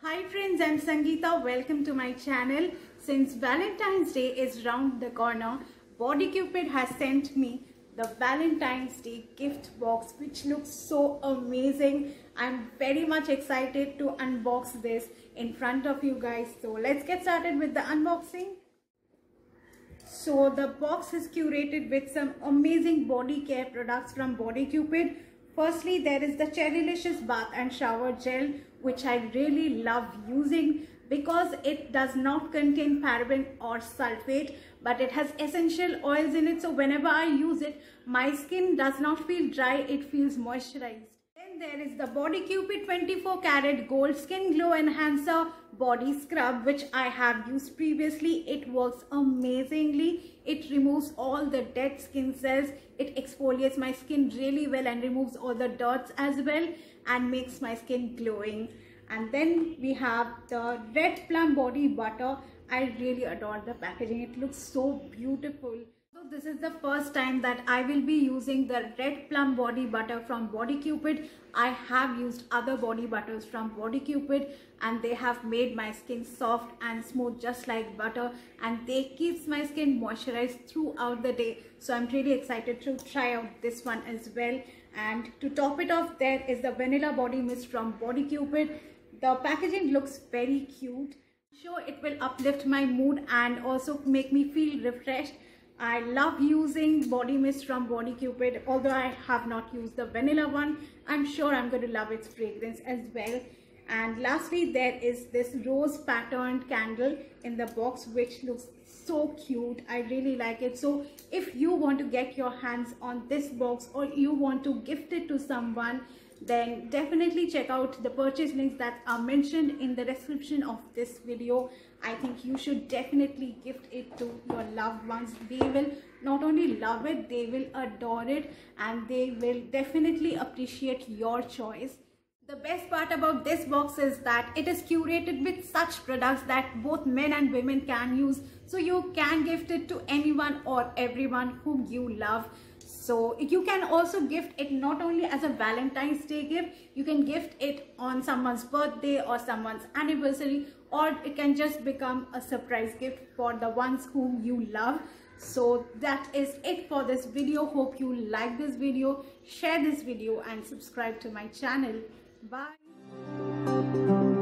Hi friends, I'm Sangeeta. Welcome to my channel. Since Valentine's Day is round the corner, Bodycupid has sent me the Valentine's Day gift box, which looks so amazing. I'm very much excited to unbox this in front of you guys. So let's get started with the unboxing. So the box is curated with some amazing body care products from Bodycupid. Firstly, there is the Cherrylicious Bath and Shower Gel, which I really love using because it does not contain paraben or sulfate, but it has essential oils in it. So whenever I use it, my skin does not feel dry, it feels moisturized. Then there is the Bodycupid 24 Karat Gold Skin Glow Enhancer Body Scrub, which I have used previously. It works amazingly. It removes all the dead skin cells. It exfoliates my skin really well and removes all the dirt as well and makes my skin glowing. And then we have the Red Plum Body Butter. I really adore the packaging. It looks so beautiful. So this is the first time that I will be using the Red Plum Body Butter from Bodycupid. I have used other body butters from Bodycupid and they have made my skin soft and smooth just like butter, and they keeps my skin moisturized throughout the day. So I'm really excited to try out this one as well. And to top it off, there is the Vanilla Body Mist from Bodycupid. The packaging looks very cute. I'm sure it will uplift my mood and also make me feel refreshed. I love using body mist from Bodycupid. Although I have not used the vanilla one, I'm sure I'm going to love its fragrance as well. And lastly, there is this rose patterned candle in the box, which looks so cute. I really like it. So if you want to get your hands on this box or you want to gift it to someone, then definitely check out the purchase links that are mentioned in the description of this video. I think you should definitely gift it to your loved ones. They will not only love it, they will adore it, and they will definitely appreciate your choice. The best part about this box is that it is curated with such products that both men and women can use. So you can gift it to anyone or everyone whom you love. So you can also gift it not only as a Valentine's Day gift, you can gift it on someone's birthday or someone's anniversary, or it can just become a surprise gift for the ones whom you love. So that is it for this video. Hope you like this video, share this video and subscribe to my channel. Bye.